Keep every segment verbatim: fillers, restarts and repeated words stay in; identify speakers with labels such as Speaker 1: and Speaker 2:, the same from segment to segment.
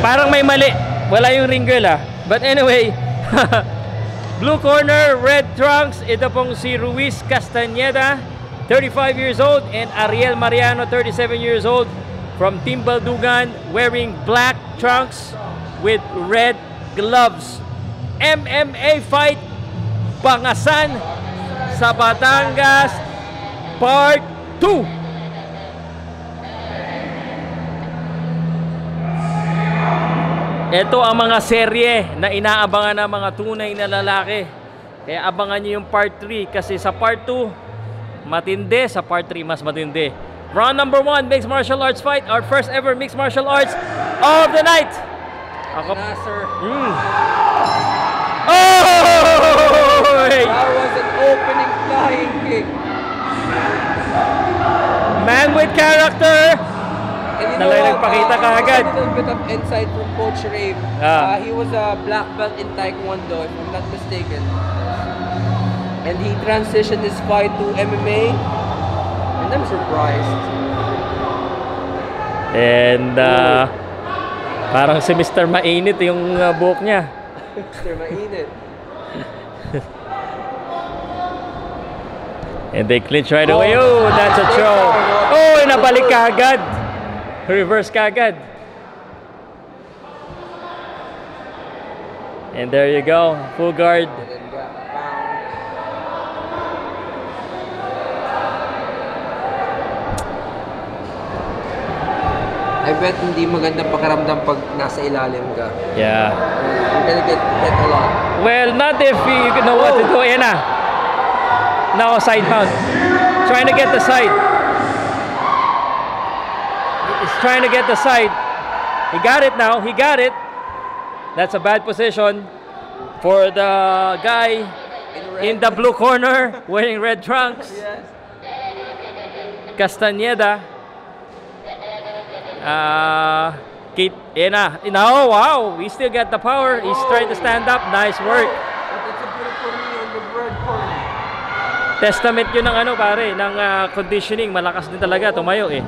Speaker 1: Parang may mali. Wala yung ring girl ah. But anyway, blue corner, red trunks. Ito pong si Ruiz Castaneda, thirty-five years old, and Ariel Mariano, thirty-seven years old, from Team Baldugan, wearing black trunks with red gloves. M M A fight, Bangasan sa Batangas, Part two. Ito ang mga serye na inaabangan ng mga tunay na lalaki. Kaya abangan nyo yung Part three kasi sa Part two, matindi. Sa Part three, mas matindi. Round number one, mixed martial arts fight. Our first ever mixed martial arts of the night. Ako,
Speaker 2: na, sir.
Speaker 1: Mm. Oh!
Speaker 2: That was an opening flying kick.
Speaker 1: Man with character. Talaga nagpakita ka agad.
Speaker 2: A little bit of insight from Coach Rave.
Speaker 1: Ah.
Speaker 2: Uh, he was a black belt in Taekwondo, if I'm not mistaken. And he transitioned his fight to M M A. And I'm surprised.
Speaker 1: And uh, parang si Mister Mainit yung uh, buhok niya.
Speaker 2: Mister Mainit.
Speaker 1: And they clinch right away. Oh, that's a throw. Oh, nabalik ka agad. Reverse ka agad. And there you go. Full guard.
Speaker 2: I bet hindi maganda pakiramdam pag nasa ilalim ka.
Speaker 1: Yeah.
Speaker 2: You're gonna get hit a lot.
Speaker 1: Well, not if you know what to do. Ayan na. Now side mount. Trying to get the side. He's trying to get the side. He got it now. He got it. That's a bad position for the guy in, in the blue corner wearing red trunks.
Speaker 2: Yes.
Speaker 1: Castaneda. Uh, Kate, eh na. Oh, wow. He still got the power. He's trying to stand up. Nice work.
Speaker 2: That's a beautiful knee on the red corner.
Speaker 1: Testament yun ng ano pare, ng uh, conditioning. Malakas din talaga tumayo eh.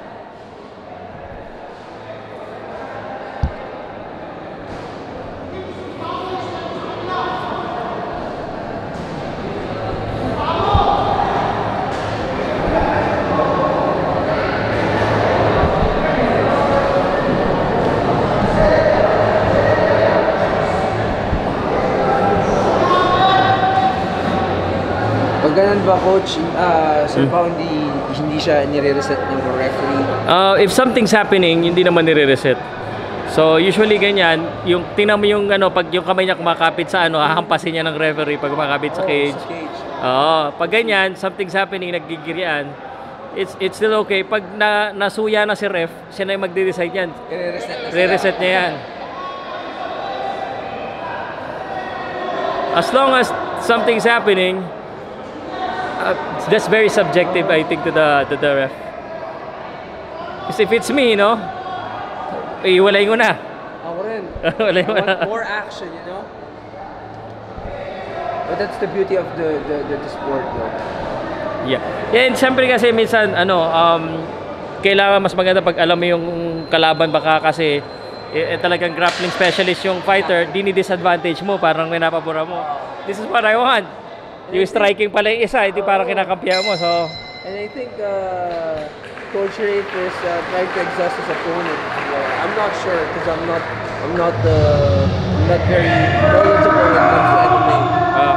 Speaker 2: Ganun ba, Coach? Uh, so, hmm. pa hindi, hindi siya nire-reset ng referee?
Speaker 1: Uh, if something's happening, hindi naman nire-reset. So, usually ganyan, yung, tingnan mo yung, ano, pag yung kamay niya kumakapit sa ano, hahampasin niya ng referee pag kumakapit sa cage.
Speaker 2: Oh, sa cage.
Speaker 1: Oo. Pag ganyan, something's happening, naggigirian, it's, it's still okay. Pag na, nasuya na si ref, siya na yung magde-decide yan.
Speaker 2: Re-reset na
Speaker 1: Re-reset niya yan. As long as something's happening, Uh, that's very subjective, I think, to the to the ref. Kasi if it's me, no, iwalay ko na.
Speaker 2: Ako rin.
Speaker 1: Walay mo na.
Speaker 2: More action, you know. But that's the beauty of the the the, the sport, no.
Speaker 1: Yeah. Yeah, and siyempre kasi minsan ano, um, kailangan mas maganda pag alam mo yung kalaban baka kasi eh, eh, talagang grappling specialist yung fighter, dini-disadvantage mo, parang minapabura mo. This is what I want. Yung striking pala yung isa, hindi parang kinakampihan mo. So,
Speaker 2: and I think uh, Coach Rafe is uh, trying to exhaust his opponent. Uh, I'm not sure because I'm not, I'm not, uh, I'm not very knowledgeable when it comes to M M A.
Speaker 1: Uh,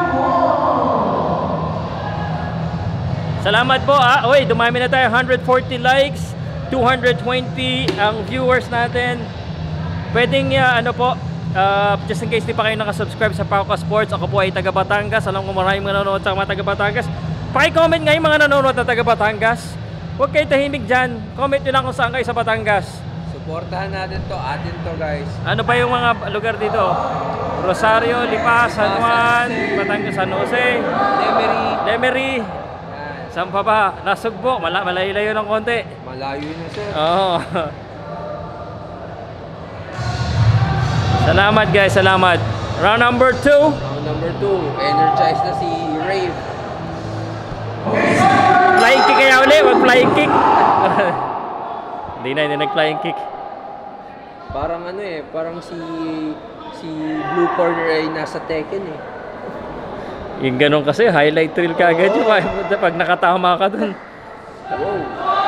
Speaker 1: salamat po ah. Uy, dumami na tayo. one hundred forty likes, two hundred twenty ang viewers natin. Pwedeng uh, ano po, Uh, just in case di pa kayo nakasubscribe sa Powcast Sports, ako po ay taga Batangas. Alam ko maraming nanonood sa mga taga Batangas. Paki-comment nga yung mga nanonood na taga Batangas. Huwag kayo tahimik dyan. Comment nyo lang kung saan kayo sa Batangas.
Speaker 2: Supportahan natin to, atin to guys.
Speaker 1: Ano ba yung mga lugar dito? Rosario, Lipa, San Juan, Batangas, San Jose,
Speaker 2: Lemery.
Speaker 1: Lemery. Saan pa ba? Nasugbo, Mala malayo-layo ng konti.
Speaker 2: Malayo na sir.
Speaker 1: Oo. Salamat guys, salamat. Round number two.
Speaker 2: Round number two. Energized na si Rave.
Speaker 1: Flying kick kaya uli, wag flying kick. Hindi na, hindi nag-flying kick.
Speaker 2: Parang ano eh, parang si si Blue Corner ay nasa Tekken eh.
Speaker 1: Yung ganun kasi, highlight reel ka agad yung pag nakatama ka dun.
Speaker 2: Wow.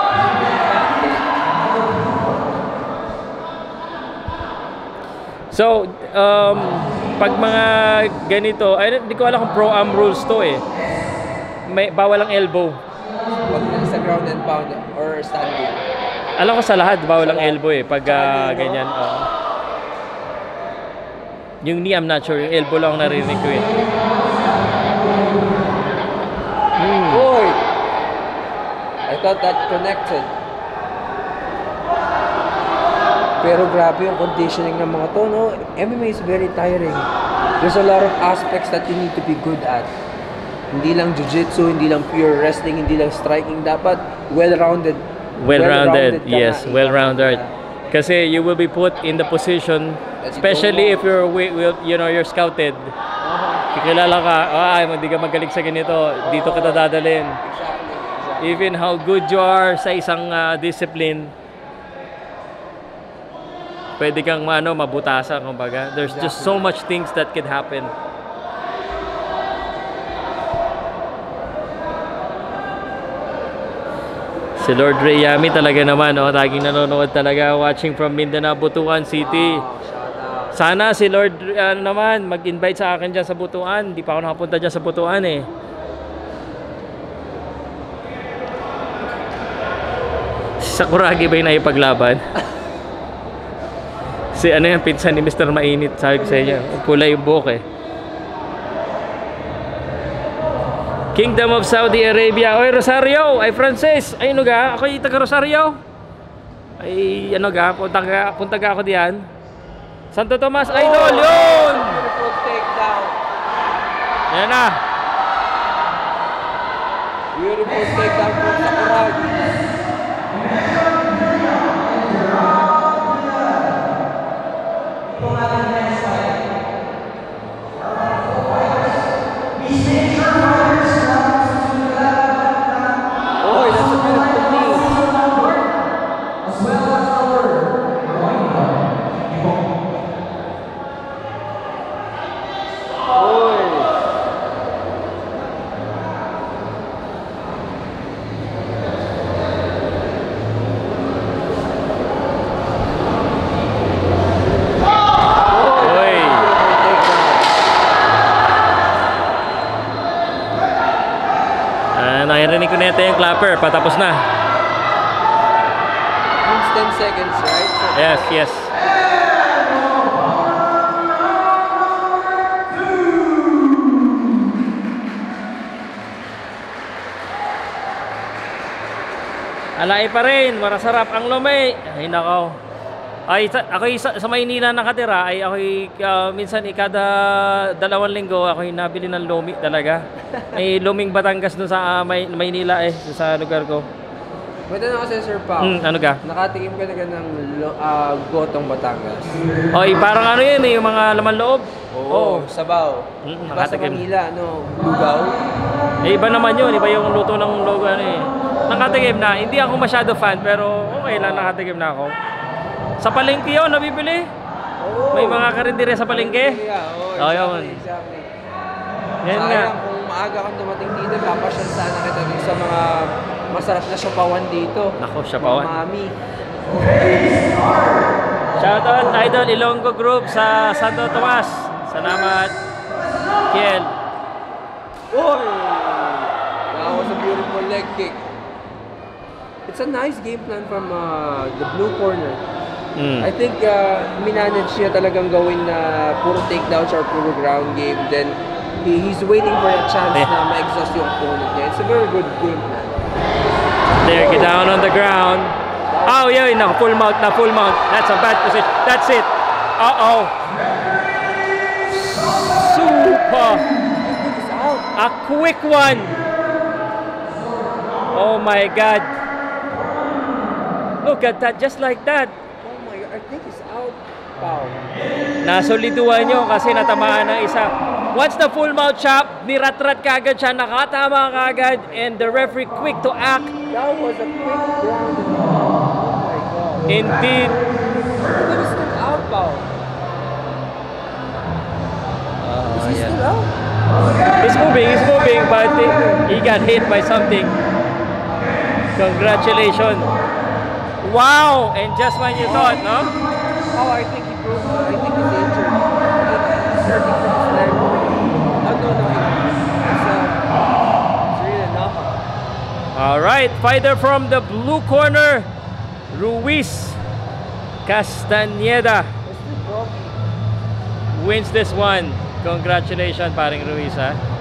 Speaker 1: So, um, pag mga ganito, ay hindi ko alam kung pro-am rules to eh. May, bawal ang elbow.
Speaker 2: Pag nasa ground and pound or standing.
Speaker 1: Alam ko sa lahat, bawal ang elbow eh. Pag uh, ganyan. Uh, yung knee, I'm not sure. Yung elbow lang narinig ko eh. Hmm.
Speaker 2: Boy! I thought that connected. Pero grabe yung conditioning ng mga to, no? M M A is very tiring. There's a lot of aspects that you need to be good at. Hindi lang jiu-jitsu, hindi lang pure wrestling, hindi lang striking. Dapat well-rounded.
Speaker 1: Well-rounded, well yes.
Speaker 2: Na.
Speaker 1: Well-rounded. Kasi you will be put in the position, especially if you're, you know, you're scouted. Uh-huh. Kikilala ka, ay, hindi ka magaling sa ganito, dito kita dadalhin.
Speaker 2: Exactly, exactly.
Speaker 1: Even how good you are sa isang uh, discipline, pwede kang ano, mabutasan, kumbaga. There's exactly. just so much things that could happen. Si Lord Rayami talaga naman, oh, taging nanonood talaga, watching from Mindanao, Butuan City. Sana si Lord ano naman, mag-invite sa akin dyan sa Butuan. Hindi pa ako nakapunta dyan sa Butuan eh. Si Sakuragi ba yung naipaglaban? Si ano yan, pinsan ni Mister Mainit, sabi ko sa inyo. Kulay yung buhok eh. Kingdom of Saudi Arabia. Oy, Rosario! Ay, Francis! Ay, ano ga? Ako yung taga Rosario. Ay, ano ga? Punta ga, punta ga ako diyan. Santo Tomas, oh, idol! Yun!
Speaker 2: Beautiful takedown.
Speaker 1: Yan na.
Speaker 2: Beautiful takedown from Sakuragi.
Speaker 1: Narinig ko na ito yung clapper, patapos na.
Speaker 2: It's ten seconds, right? So
Speaker 1: yes, yes. Alay pa rin, marasarap ang lumi. Ay nako. Ay, ako sa, sa Maynila nakatira, ay ako uh, minsan ikada dalawang linggo ako nabili ng lumi talaga. May luming Batangas doon sa uh, May, Maynila eh, sa lugar ko.
Speaker 2: Pwede na kasi Sir Pow.
Speaker 1: Mm, ano ka?
Speaker 2: Nakatikim ka na ka ng uh, gotong Batangas.
Speaker 1: Oy, parang ano yun eh, yung mga laman loob.
Speaker 2: Oo, oh, sabaw.
Speaker 1: Mm,
Speaker 2: diba sa Manila, ano, lugaw?
Speaker 1: Eh, iba naman yun, iba yung luto ng lugaw ano eh. Nakatikim na, hindi ako masyado fan pero okay lang, nakatikim na ako. Sa palengke yun, nabibili. Oh, may mga karindire sa palengke.
Speaker 2: Yeah, oh,
Speaker 1: oh,
Speaker 2: exactly,
Speaker 1: yun.
Speaker 2: exactly.
Speaker 1: Yan nga.
Speaker 2: Sayang, kung maaga kang dumating dito, papasyal sana kita dito sa mga masarap na siopawan dito.
Speaker 1: Nako, siopawan.
Speaker 2: Mami.
Speaker 1: Shoutout Idol Ilonggo Group sa Santo Tomas. Salamat, Kiel.
Speaker 2: Oy! That was a beautiful leg kick. It's a nice game plan from uh, the blue corner. Mm. I think uh, minanage niya talagang gawin na puro takedowns or puro ground game. Then he, he's waiting for a chance eh. na ma-exhaust yung opponent niya. It's a very good game plan.
Speaker 1: There, get down on the ground. Oh, yeah, na full mount, na full mount. That's a bad position. That's it. Uh-oh. Super. A quick one. Oh my God. Look at that, just like that.
Speaker 2: Oh my God, I think it's out. Pow.
Speaker 1: Nasoliduan nyo kasi natamaan ng isa. Once the full mouth chop, nirat-rat kagad siya, nakatama kagad, and the referee quick to act.
Speaker 2: That was a quick ground. Oh my God.
Speaker 1: Indeed.
Speaker 2: It was still Pow.
Speaker 1: Oh,
Speaker 2: Is he
Speaker 1: yeah.
Speaker 2: still out?
Speaker 1: He's moving, he's moving, but he, he got hit by something. Congratulations. Wow! And just when you thought, no?
Speaker 2: Oh, I think he broke. I think he's injured. He's hurting from his leg. Oh, no, no. It's, uh, it's really a knockout.
Speaker 1: All right, fighter from the blue corner, Ruiz Castaneda,
Speaker 2: It's still broken.
Speaker 1: wins this one. Congratulations, paring Ruiz, ha?